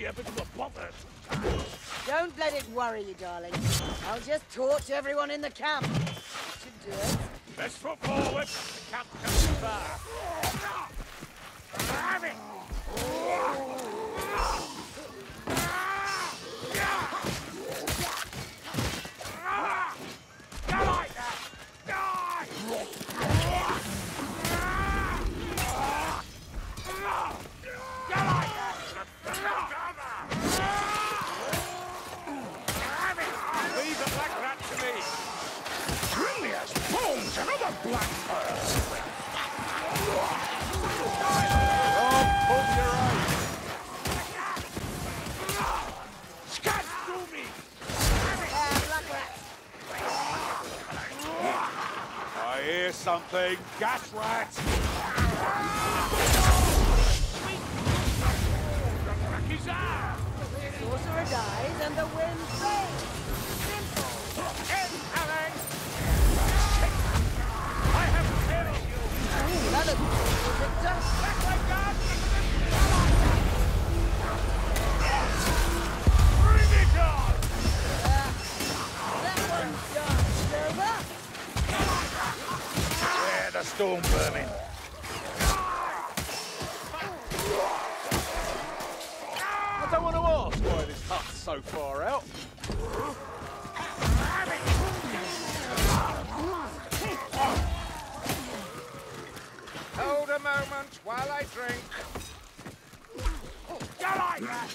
be a bit of a bother. Don't let it worry you, darling. I'll just torch everyone in the camp. That should do it. Best foot forward. The camp comes too far. Have it! Go like that! Die! Go like that! Leave the black rat to me! Brilliant! Bones, another black pearl! Oh, pull your eyes! Scat through me! Black rat. I hear something. Gas rat! He's out! Sorcerer dies and the wind fades. Simple. Incoming! I have killed you! That looks good, Victor. Back my gun! Bring it on! That one's done, Silver. Where the storm vermin? I don't want to ask why this hut's so far out. Hold a moment while I drink. Go like that!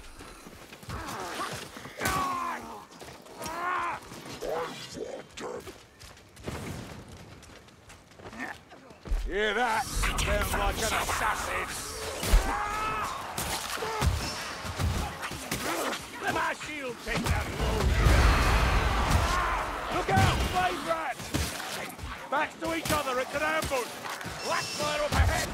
Hear that? Sounds like an assassin. Let my shield take that blow. Look out, flame rat! Backs to each other, it's an ambush. Blackfire up ahead.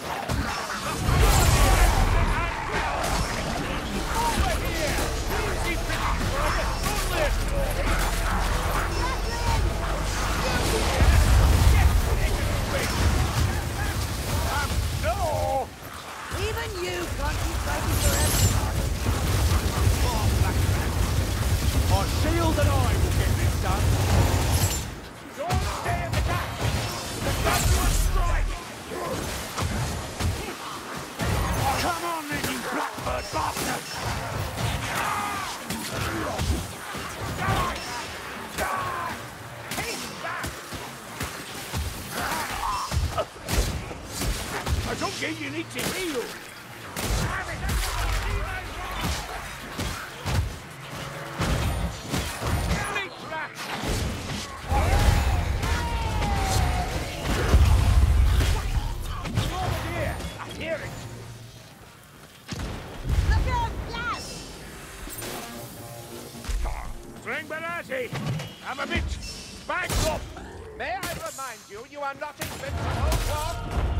Over here! Easy picking, brother. Only a story. No! Even you can't keep fighting forever. Our shield and I will get this done. Don't stay in the gap! The gun will strike! Come on then, you blackbird bastard! I don't think you need to heal! I'm a bitch! Back up! May I remind you, you are not invincible, Clark?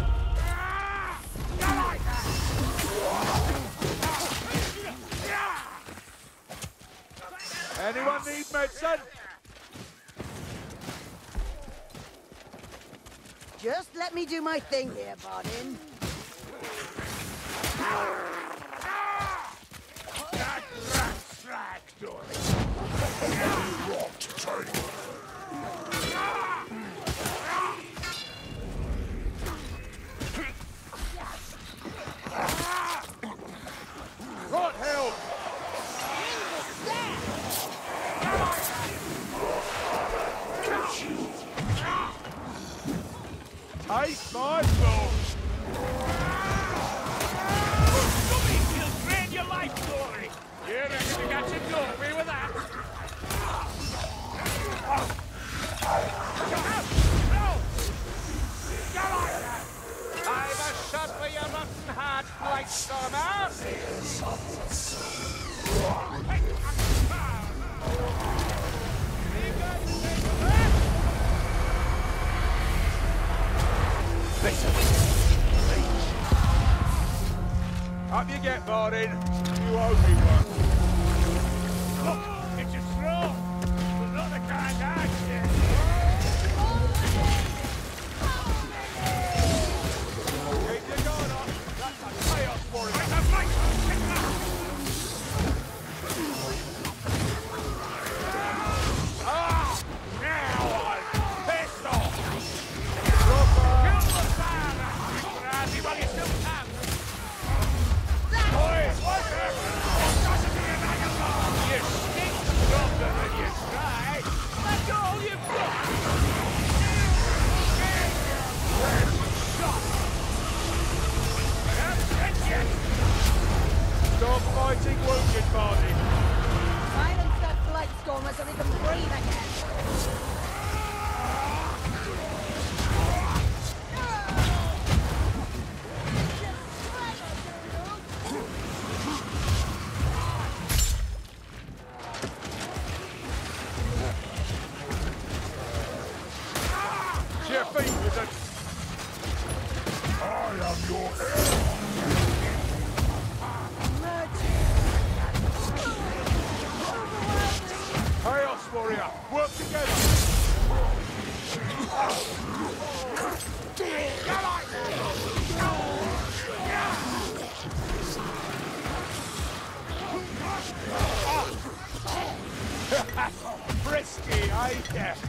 Anyone need medicine? Just let me do my thing here, Bardin. That rat slag, Dory! Right, help! Taste my blood! Somebody killed Drain your life, Dory! You reckon you got your Dory with that? I've a shot for your rotten heart, Blight Stormer! Up you get, Bardin. You owe me one. Look, it's a straw. But not the kind I get. Keep your guard up. That's a chaos for him. That's a fight. Martin. Silence that blight stormer so we can breathe again. To your feet, wizard. I am your heir. Chaos warrior, work together. Frisky, eh?